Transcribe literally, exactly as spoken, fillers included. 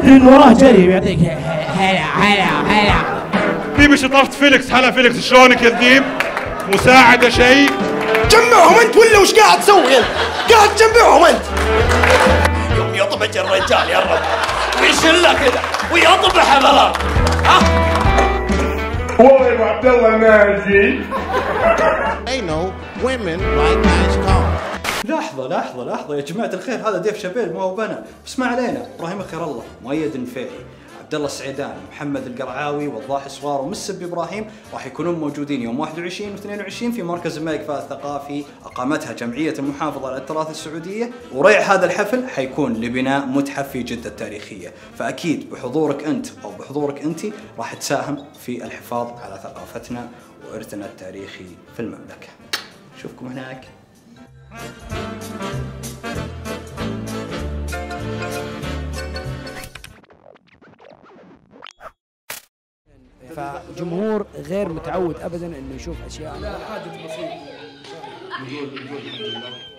تدري إن وراه جري ويعطيك هلا هلا هلا. دي مش طرت فيليكس. هلا فيليكس شلونك يا ذيب؟ مساعدة شيء؟ جمعهم انت ولا وش قاعد تسوي انت؟ قاعد تجمعهم انت. يوم يطبج الرجال يا رب ويشله كذا ويطبح غلط. ها؟ والله ابو عبد الله ناجي. They know women like nice cars. لحظة لحظة لحظة يا جماعة الخير، هذا ديف شابيل ما هو بنا، بس ما علينا. ابراهيم خير الله، مؤيد النفيعي، عبد الله السعيداني، محمد القرعاوي، وضاح سوار، ومسب ابراهيم راح يكونون موجودين يوم واحد وعشرين واثنين وعشرين في مركز الملك فهد الثقافي، اقامتها جمعية المحافظة على التراث السعودية، وريع هذا الحفل حيكون لبناء متحف في جدة التاريخية، فاكيد بحضورك انت او بحضورك انت راح تساهم في الحفاظ على ثقافتنا وارثنا التاريخي في المملكة. نشوفكم هناك. فجمهور غير متعود ابدا انه يشوف اشياء. لا حاجة بسيطة. نقول نقول الحمد لله.